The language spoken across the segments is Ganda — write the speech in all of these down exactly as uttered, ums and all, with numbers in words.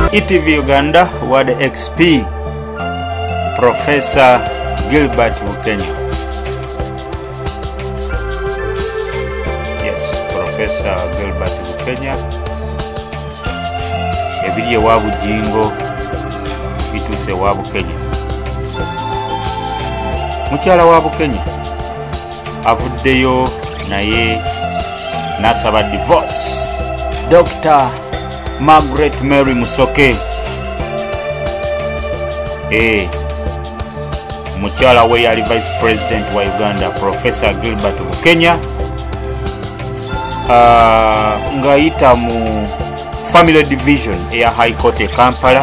E T V Uganda Ward X P Professor Gilbert Bukenya. Yes, Professor Gilbert Bukenya. Ebiri ewa Bujingo bituse wa Bukenya. Mukyala wa Bukenya avuddeyo naye nasaba divorce. Doctor Margaret Mary Musoke eh mukyala we yali Vice President wa Uganda Professor Gilbert Bukenya uh, ngayita mu Family Division eya High Court e Kampala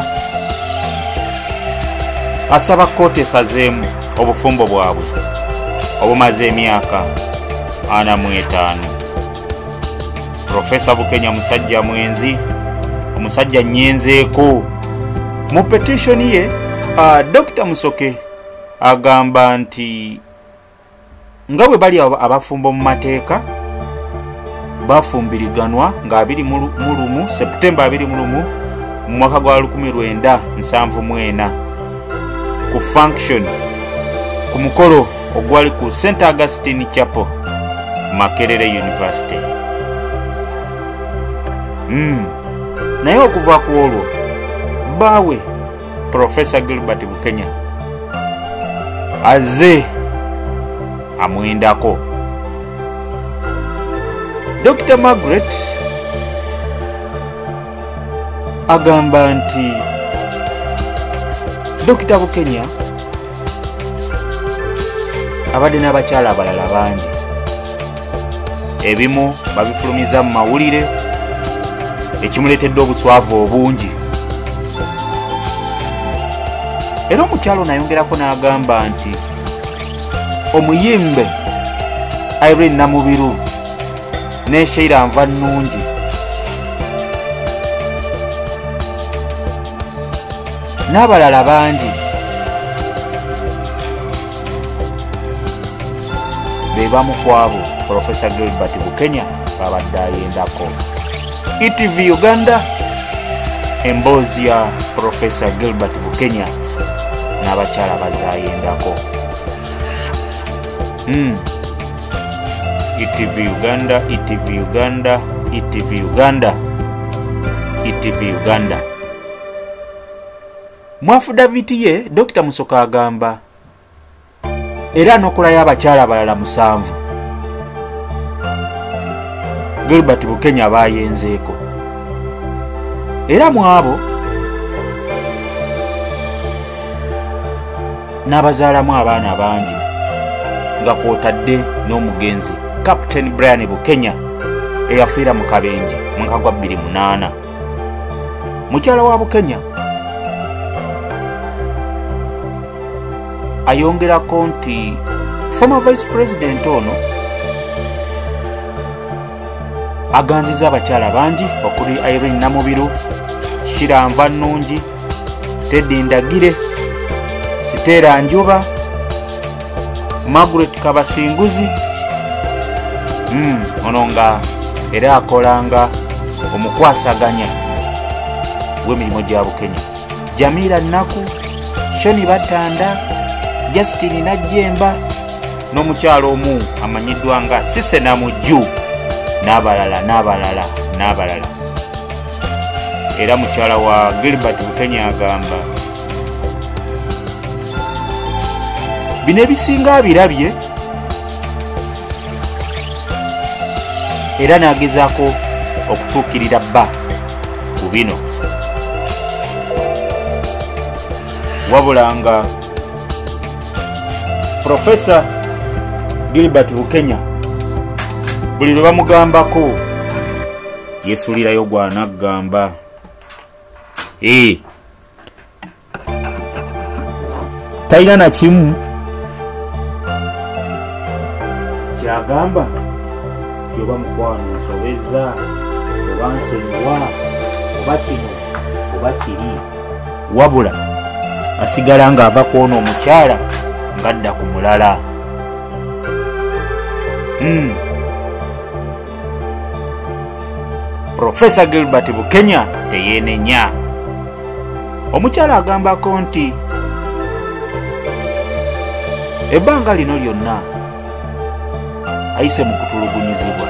asaba kote sazeemu obufumbo bwabwe obumaze emyaka ana mu etaano. Professor Bukenya musajja mwenzi, omusajja nyenzeeko. Mu petition ye uh, Doctor Musoke agamba nti nga bwe bali abafumbo mu mateeka bafumbiriganwa nga abiri mu lumu September abiri mu lumu mu mwaka gwa lukumi lwenda nsanvu mu ena ku function ku mukolo ogwali ku Saint Augustine Chapel Makerere University. Mm. Naye okuva ku olwo bawe Professor Gilbert Bukenya aze amwendako. Doctor Margaret agamba nti Doctor Bukenya abadde n'abakyala abalala bangi, ebimu babifulumiza mu mawulire ekimuleetedde obuswavu obungi. Era omukyalo nayongerako n'agamba nti omuyimbe Irene Namubiru ne Sheila Nvannungi n'abalala bangi be bamu ku abo Professor Gilbert Bukenya babadde ayendako. E T V Uganda emboozi ya Professor Gilbert Bukenya n'abakyala bazayendako. Mm. E T V Uganda, E T V Uganda, E T V Uganda, E T V Uganda. Mwafu Daviti ye Doctor Musoka agamba era n'okulayo abakyala abalala musanvu Gilbert Bukenya bayenzeeko. Era mu abo n'abazaalamu abaana bangi nga kwotadde n'omugenzi Captain Brian Bukenya eyafiira mu kabenje mu mwaka gwa bbiri munaana. Mukyala wa Bukenya ayongerako nti former Vice President ono aganziza abakyala bangi okuli Irene Namubiru, Sheila Nvannungi, Teddy Ndagire, Sitera Njuba, Margaret Kabasinguzi. Mm, ono nga era akolanga omukwasaganya w'emirimu gya Bukenya. Jamila Naku, Shoni Batanda, Justin Najjemba n'omukyalo omu amanyiddwa nga Sise Namujju n'abalala n'abalala n'abalala. Era mukyala wa Gilbert Bukenya agamba bino ebisinga birabye era n'agezaako okutuukirira bba ku bino, wabula nga Professor Gilbert Bukenya buli lwe bamugambako yesulirayo gwanagamba. Eh, talina na kimu kyagamba kyoba mukwano nsobeza oba nsonyiwa oba kino oba kiri, wabula asigala ng'ava kwona omukyala ngadda ku mulala. Mm. Professor Gilbert Bukenya teyenenya Omukyala agambako nti ebbanga lino lyonna ayise mu kutulugunyizibwa,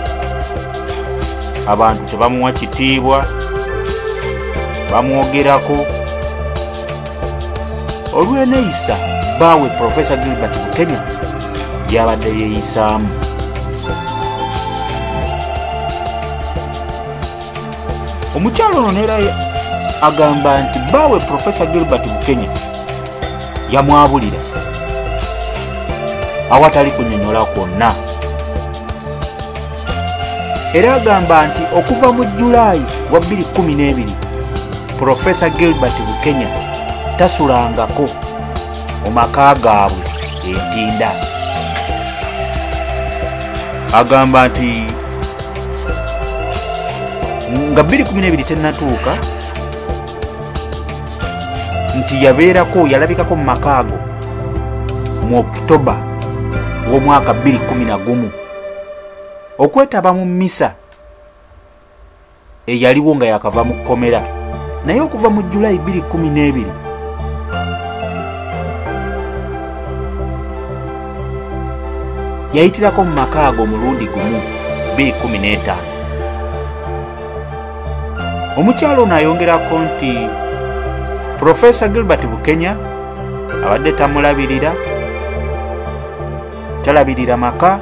abantu tebamuwa kitiibwa, bamwogerako. Olw'eneeyisa bbaawe Professor Gilbert Bukenya gy'abadde yeeyisaamu. Omukyala ono neera agamba nti bbaawe Professor Gilbert Bukenya yamwabulira awatali kunnyonnyola kwonna, era agamba nti okuva mu Julaayi wa bbiri kkumi n'ebiri Professor Gilbert Bukenya tasulangako mu maka gaabwe entinda. Agamba nti nga bbiri kkumi n'ebiri tennatuuka nti yabeerako yalabikako mu maka ago mu Oktoba w'omwaka bbiri kkumi na gumu okwetaba mu mmisa eyaliwo nga yakava mu kkomera, naye okuva mu Julaayi bbiri kkumi n'ebiri yayitirako mu maka ago mulundi gumu bbiri kkumi n'etaano. Omukyalo ono ayongerako nti Professor Gilbert Bukenya abadde tamulabirira, talabirira maka,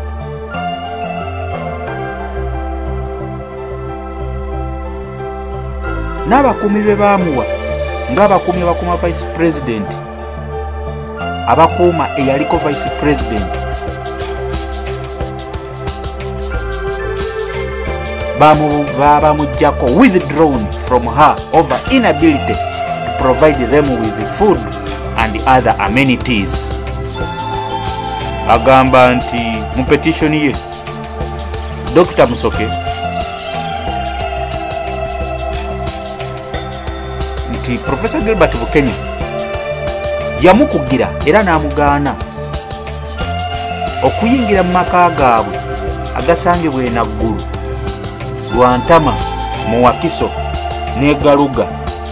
n'abakuumi be baamuwa ng'abakuumi abakuuma Vice President, abakuuma eyaliko Vice President babamugyako withdrawn from her over inability to provide them with food and other amenities. Agamba nti mu petition ye Doctor Musoke nti Professor Gilbert Bukenya yamukugira era n'amugaana okuyingira mu maka gaabwe agasangibwa e Naggulu, Lwantama, Muwakiso ne Galuga,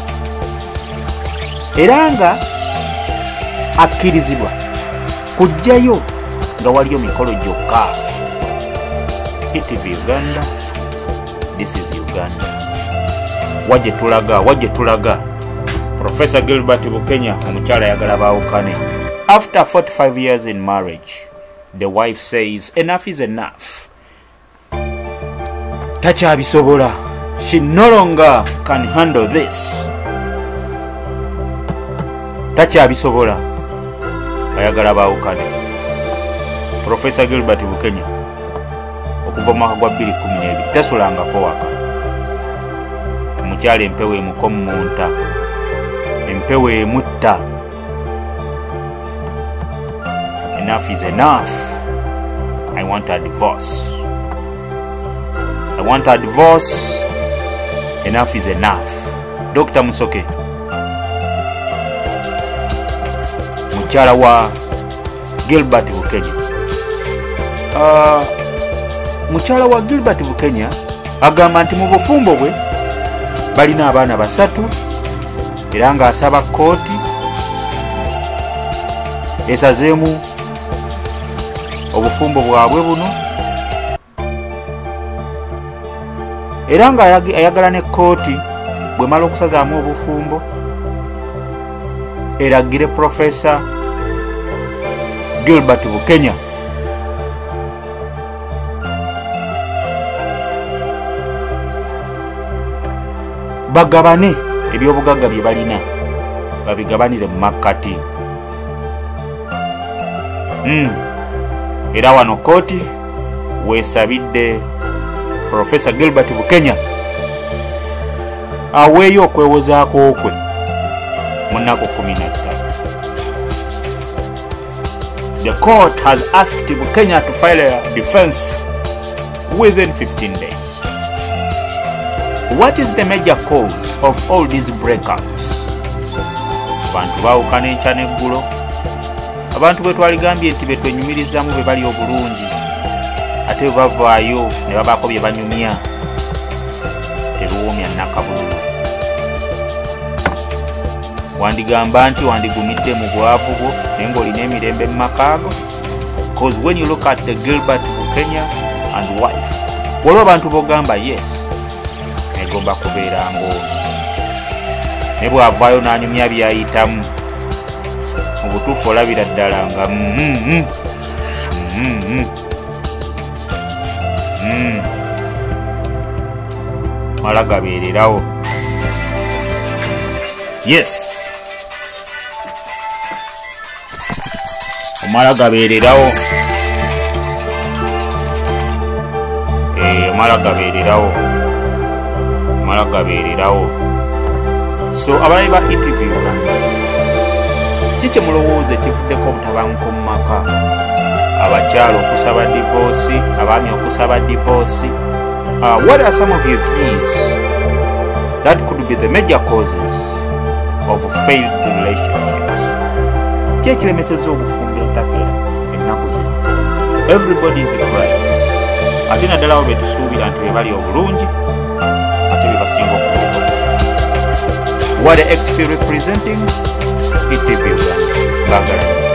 era nga akkirizibwa kujjayo nga waliyo mikolo gyokka. T V Uganda, this is Uganda. Wajje tulaga, wajje tulaga. Professor Gilbert Bukenya omukyala ayagala baawukane. After forty-five years in marriage, the wife says enough is enough. Takyabisobola. She no longer can handle this. Takyabisobola. Ayagala baawukane. Professor Gilbert Bukenya okuva mu mwaka gwa bbiri kkumi n'ebiri tasulangako waka. Omukyala empewo emukomu mu nta, empewo emutta. Enough is enough. I want a divorce. I want a divorce. Enough is enough. Doctor Musoke, mukyala wa Gilbert Bukenya. Uh, mukyala wa Gilbert Bukenya agamba nti mu bufumbo bwe balina abaana basatu, era nga asaba kooti esazeemu obufumbo bwabwe buno, era nga ayagala ne kooti bwe mala okusazaamu obufumbo eragire Professor Gilbert Bukenya bagabane ebyobugagga bye balina, babigabanire mu makkati. Mm. Era wano kooti weesabidde Professor Gilbert Bukenya aweeyo okwewozaako kwe mu nnaku kumi na ttaano. The court has asked Bukenya to file a defense within fifteen days. What is the major cause of all these breakups? Abantu baawukana enkya n'eggulo. Abantu bwe twaligambye nti be twenyumirizaamu be bali obulungi, ate bwe bavaayo ne babaako bye banyumya, teruwoomya nnakabululu. wandigamba nti wandigumidde mu bwavu bwo naye ng'olina emirembe mu makaago. Because when you look at the Gilbert Bukenya and wife, waliwo abantu bogamba yes negomba kubeera ng'ono ne bw'avaayo n'anyumya byayitamu mu butuufu olabira ddala nga mm-hmm. Mm-hmm. Mm. Mala gabeererawo. Yes, omala gabeererawo. Eh, omala gabeererawo. Omala gabeererawo. So abayi ba E T V Uganda, kiki mulowooza ekivuddeko obutabanguko mu maka? Abakyalo okusaba divorce, abaami okusaba divorce. Uh, what are some of your views that could be the major causes of failed relationships? Ki ekiremesezza obufumbo entakera ennaku zino? Everybody is right. Ate naddala abo betusuubira nti be bali obulungi ate be basinga okubuka. What X P representing E T V Uganda.